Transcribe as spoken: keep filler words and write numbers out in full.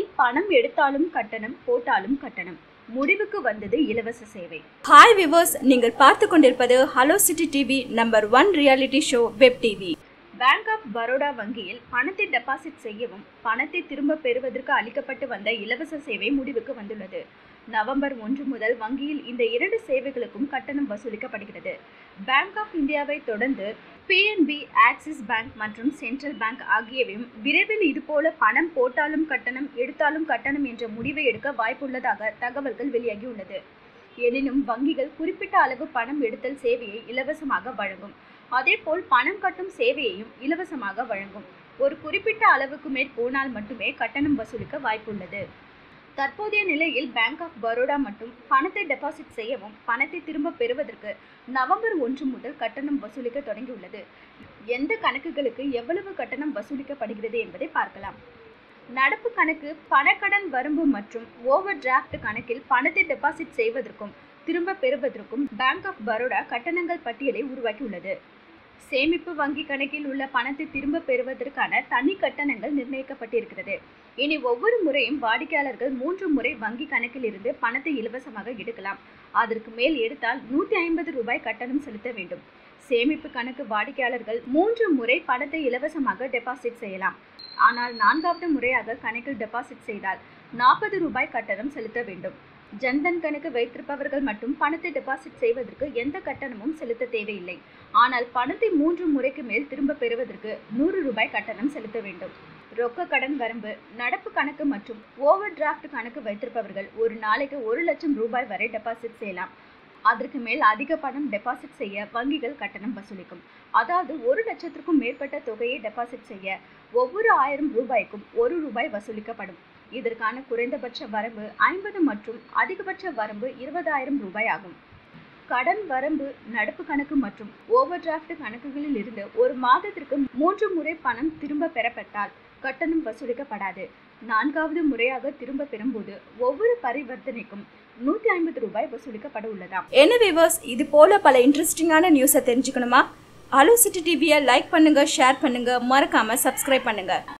வங்கியில் பணம் எடுத்தாலும் கட்டணம், போட்டாலும் கட்டணம். முடிவுக்கு வந்தது இலவச சேவை. ஹாய் விவர்ஸ், நீங்கள் பார்த்து கொண்டிருப்பது hello city TV number one reality show web TV. Bank of Baroda வங்கியில் பணத்தை டெபாசிட் செய்யவும் பணத்தை திரும்ப பெறுவதற்கு அளிக்கப்பட்டு வந்த இலவச சேவை முடிவுக்கு வந்துள்ளது. நவம்பர் ஒன்று முதல் வங்கியில் இந்த இரண்டு சேவைகளுக்கும் கட்டணம் வசூலிக்கப்படுகிறது. பேங்க் ஆஃப் இந்தியாவை தொடர்ந்து பிஎன்பி, ஆக்சிஸ் பேங்க் மற்றும் சென்ட்ரல் பேங்க் ஆகியவையும் விரைவில் இதுபோல பணம் போட்டாலும் கட்டணம், எடுத்தாலும் கட்டணம் என்ற முடிவை எடுக்க வாய்ப்புள்ளதாக தகவல்கள் வெளியாகியுள்ளது. எனினும் வங்கிகள் குறிப்பிட்ட அளவு பணம் எடுத்தல் சேவையை இலவசமாக வழங்கும். அதேபோல் பணம் கட்டும் சேவையையும் இலவசமாக வழங்கும். ஒரு குறிப்பிட்ட அளவுக்கு மேல் போனால் மட்டுமே கட்டணம் வசூலிக்க வாய்ப்புள்ளது. தற்போதைய நிலையில் பேங்க் ஆஃப் பரோடா மட்டும் பணத்தை டெபாசிட் செய்யவும் பணத்தை திரும்ப பெறுவதற்கு நவம்பர் ஒன்று முதல் கட்டணம் வசூலிக்க தொடங்கியுள்ளது. எந்த கணக்குகளுக்கு எவ்வளவு கட்டணம் வசூலிக்கப்படுகிறது என்பதை பார்க்கலாம். நடப்பு கணக்கு, பணக்கடன் வரம்பு மற்றும் ஓவர் டிராஃப்ட் கணக்கில் பணத்தை டெபாசிட் செய்வதற்கும் திரும்ப பெறுவதற்கும் பேங்க் ஆஃப் பரோடா கட்டணங்கள் பட்டியலை உருவாக்கியுள்ளது. சேமிப்பு வங்கி கணக்கில் உள்ள பணத்தை திரும்ப பெறுவதற்கான தனி கட்டணங்கள் நிர்ணயிக்கப்பட்டிருக்கிறது. இனி ஒவ்வொரு முறையும் வாடிக்கையாளர்கள் மூன்று முறை வங்கி கணக்கில் இருந்து பணத்தை இலவசமாக எடுக்கலாம். அதற்கு மேல் எடுத்தால் நூற்றி ஐம்பது ரூபாய் கட்டணம் செலுத்த வேண்டும். சேமிப்பு கணக்கு வாடிக்கையாளர்கள் மூன்று முறை பணத்தை இலவசமாக டெபாசிட் செய்யலாம். ஆனால் நான்காவது முறையாக கணக்கில் டெபாசிட் செய்தால் நாற்பது ரூபாய் கட்டணம் செலுத்த வேண்டும். ஜன்தன் கணக்கு வைத்திருப்பவர்கள் மட்டும் பணத்தை டெபாசிட் செய்வதற்கு எந்த கட்டணமும் செலுத்த தேவையில்லை. ஆனால் பணத்தை மூன்று முறைக்கு மேல் திரும்ப பெறுவதற்கு நூறு ரூபாய் கட்டணம் செலுத்த வேண்டும். ரொக்க கடன் வரம்பு, நடப்பு கணக்கு மற்றும் ஓவர் டிராஃப்ட் கணக்கு வைத்திருப்பவர்கள் ஒரு நாளைக்கு ஒரு லட்சம் ரூபாய் வரை டெபாசிட் செய்யலாம். அதற்கு மேல் அதிக பணம் டெபாசிட் செய்ய வங்கிகள் கட்டணம் வசூலிக்கும். அதாவது ஒரு லட்சத்திற்கும் மேற்பட்ட தொகையை டெபாசிட் செய்ய ஒவ்வொரு ஆயிரம் ரூபாய்க்கும் ஒரு ரூபாய் வசூலிக்கப்படும். இதற்கான குறைந்தபட்ச வரம்பு ஐம்பது மற்றும் அதிகபட்ச வரம்பு இருபதாயிரம் ரூபாய் ஆகும். கடன் வரம்பு, நடப்பு கணக்கு மற்றும் ஓவர் டிராஃப்ட் கணக்குகளில் இருந்து ஒரு மாதத்திற்கு மூன்று முறை பணம் திரும்ப பெறப்பட்டால் கட்டணம் வசூலிக்கப்படாது. நான்காவது முறையாக திரும்ப பெறும்போது ஒவ்வொரு பரிவர்த்தனைக்கும் நூற்றி ஐம்பது ரூபாய் வசூலிக்கப்பட உள்ளதாம். என்ன விவர்ஸ், இது போல பல இன்ட்ரெஸ்டிங்கான நியூஸை தெரிஞ்சுக்கணுமா? ஹலோ சிட்டி டிவியை லைக் பண்ணுங்க, ஷேர் பண்ணுங்க, மறக்காம சப்ஸ்கிரைப் பண்ணுங்க.